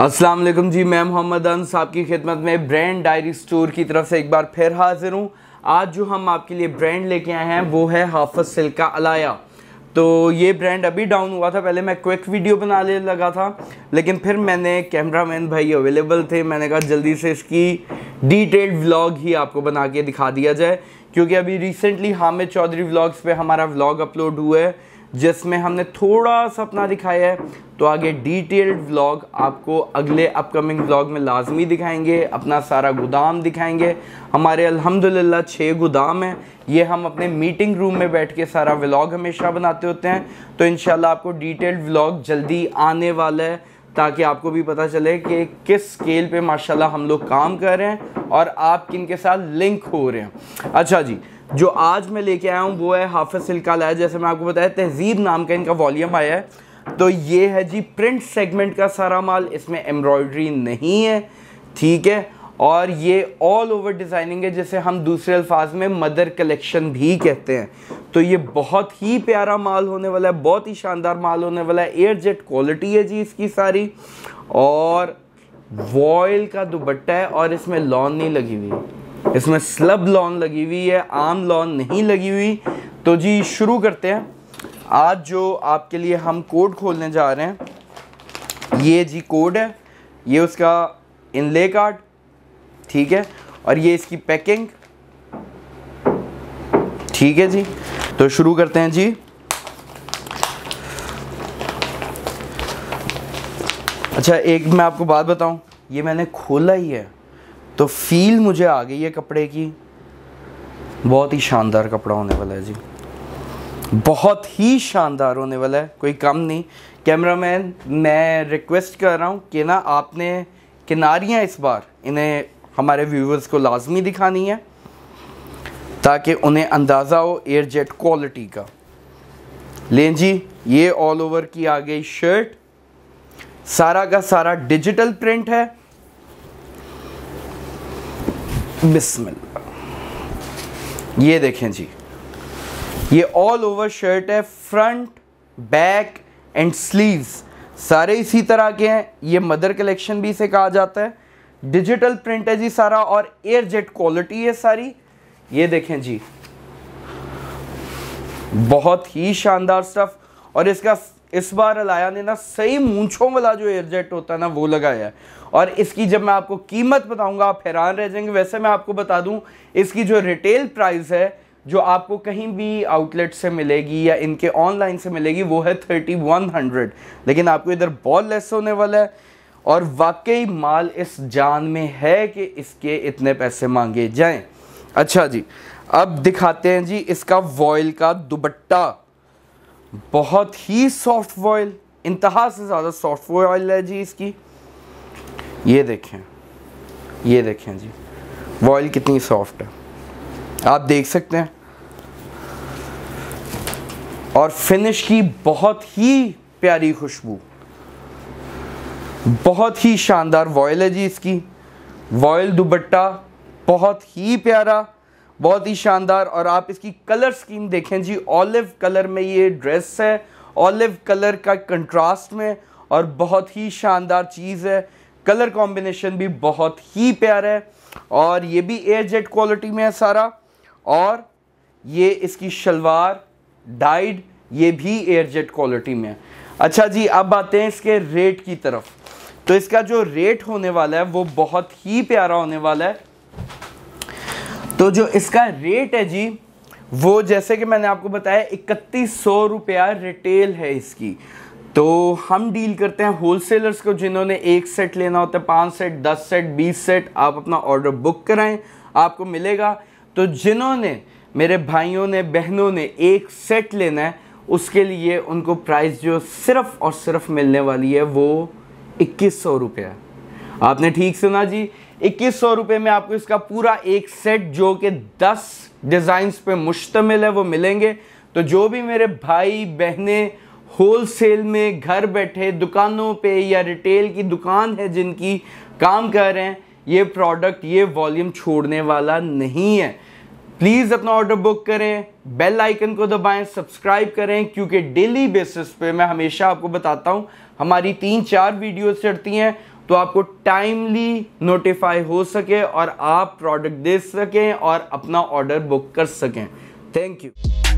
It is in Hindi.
अस्सलाम वालेकुम जी, मैं मोहम्मद अनस आपकी खिदमत में ब्रांड डायरी स्टोर की तरफ से एक बार फिर हाजिर हूँ। आज जो हम आपके लिए ब्रांड लेके आए हैं वो है हाफिज सिल्क का अलाया। तो ये ब्रांड अभी डाउन हुआ था, पहले मैं क्विक वीडियो बनाने लगा था, लेकिन फिर मैंने कैमरामैन भाई अवेलेबल थे, मैंने कहा जल्दी से इसकी डिटेल्ड व्लॉग ही आपको बना के दिखा दिया जाए, क्योंकि अभी रिसेंटली हामिद चौधरी व्लॉग्स पे हमारा व्लॉग अपलोड हुआ है जिसमें हमने थोड़ा सा अपना दिखाया है। तो आगे डिटेल्ड व्लॉग आपको अगले अपकमिंग व्लॉग में लाजमी दिखाएंगे, अपना सारा गोदाम दिखाएंगे। हमारे अल्हम्दुलिल्लाह 6 गोदाम हैं, ये हम अपने मीटिंग रूम में बैठ के सारा व्लॉग हमेशा बनाते होते हैं। तो इंशाल्लाह आपको डिटेल्ड व्लॉग जल्दी आने वाला है, ताकि आपको भी पता चले कि किस स्केल पे माशाल्लाह हम लोग काम कर रहे हैं और आप किन के साथ लिंक हो रहे हैं। अच्छा जी, जो आज मैं लेके आया हूँ वो है हाफिज सिल्क का अलाया। जैसे मैं आपको बताया, तहजीब नाम का इनका वॉल्यूम आया है। तो ये है जी प्रिंट सेगमेंट का सारा माल, इसमें एम्ब्रॉयडरी नहीं है, ठीक है। और ये ऑल ओवर डिज़ाइनिंग है, जिसे हम दूसरे अल्फाज में मदर कलेक्शन भी कहते हैं। तो ये बहुत ही प्यारा माल होने वाला है, बहुत ही शानदार माल होने वाला है। एयर जेट क्वालिटी है जी इसकी सारी, और वॉयल का दुपट्टा है, और इसमें लॉन नहीं लगी हुई, इसमें स्लब लॉन लगी हुई है, आम लॉन नहीं लगी हुई। तो जी शुरू करते हैं। आज जो आपके लिए हम कोड खोलने जा रहे हैं, ये जी कोड है, ये उसका इनले कार्ड, ठीक है, और ये इसकी पैकिंग, ठीक है जी। तो शुरू करते हैं जी। अच्छा, एक मैं आपको बात बताऊं, ये मैंने खोला ही है तो फील मुझे आ गई है कपड़े की। बहुत ही शानदार कपड़ा होने वाला है जी, बहुत ही शानदार होने वाला है, कोई कम नहीं। कैमरामैन, मैं रिक्वेस्ट कर रहा हूँ कि ना आपने किनारियाँ इस बार इन्हें हमारे व्यूवर्स को लाजमी दिखानी है, ताकि उन्हें अंदाज़ा हो एयर जेट क्वालिटी का। लें जी, ये ऑल ओवर की आ गई शर्ट, सारा का सारा डिजिटल प्रिंट है। बिस्मिल्लाह, ये देखें जी, ये ऑल ओवर शर्ट है, फ्रंट बैक एंड स्लीव्स सारे इसी तरह के हैं। ये मदर कलेक्शन भी इसे कहा जाता है। डिजिटल प्रिंट है जी सारा, और एयर जेट क्वालिटी है सारी। ये देखें जी, बहुत ही शानदार स्टफ। और इसका इस बार अलाया ने ना सही मूंछों वाला जो एयर जेट होता है ना वो लगाया है। और इसकी जब मैं आपको कीमत बताऊंगा आप हैरान रह जाएंगे। वैसे मैं आपको बता दूं, इसकी जो रिटेल प्राइस है जो आपको कहीं भी आउटलेट से मिलेगी या इनके ऑनलाइन से मिलेगी वो है 3100, लेकिन आपको इधर बहुत लेस होने वाला है। और वाकई माल इस जान में है कि इसके इतने पैसे मांगे जाएं। अच्छा जी, अब दिखाते हैं जी इसका वॉयल का दुपट्टा। बहुत ही सॉफ्ट वॉयल, इंतहा से ज़्यादा सॉफ्ट वॉयल है जी इसकी। ये देखें, ये देखें जी वॉयल कितनी सॉफ्ट है, आप देख सकते हैं। और फिनिश की बहुत ही प्यारी खुशबू, बहुत ही शानदार वॉयल है जी इसकी। वॉयल दुपट्टा बहुत ही प्यारा, बहुत ही शानदार। और आप इसकी कलर स्कीम देखें जी, ऑलिव कलर में ये ड्रेस है, ऑलिव कलर का कंट्रास्ट में, और बहुत ही शानदार चीज़ है। कलर कॉम्बिनेशन भी बहुत ही प्यारा है, और ये भी एयर जेट क्वालिटी में है सारा। और ये इसकी शलवार डाइड, ये भी एयर जेट क्वालिटी में है। अच्छा जी, अब आते हैं इसके रेट की तरफ। तो इसका जो रेट होने वाला है वो बहुत ही प्यारा होने वाला है। तो जो इसका रेट है जी, वो जैसे कि मैंने आपको बताया 3100 रुपया रिटेल है इसकी। तो हम डील करते हैं होलसेलर्स को, जिन्होंने एक सेट लेना होता है, 5 सेट, 10 सेट, 20 सेट, आप अपना ऑर्डर बुक कराएं, आपको मिलेगा। तो जिन्होंने, मेरे भाइयों ने, बहनों ने एक सेट लेना है, उसके लिए उनको प्राइस जो सिर्फ़ और सिर्फ मिलने वाली है वो 2100 रुपये है। आपने ठीक सुना जी, 2100 रुपये में आपको इसका पूरा एक सेट जो कि 10 डिज़ाइंस पे मुश्तमिल है वो मिलेंगे। तो जो भी मेरे भाई बहनें होलसेल में घर बैठे दुकानों पे या रिटेल की दुकान है जिनकी काम कर रहे हैं, ये प्रोडक्ट, ये वॉल्यूम छोड़ने वाला नहीं है। प्लीज़ अपना ऑर्डर बुक करें, बेल आइकन को दबाएं, सब्सक्राइब करें, क्योंकि डेली बेसिस पे मैं हमेशा आपको बताता हूं हमारी 3-4 वीडियोस चढ़ती हैं। तो आपको टाइमली नोटिफाई हो सके और आप प्रोडक्ट दे सकें और अपना ऑर्डर बुक कर सकें। Thank you.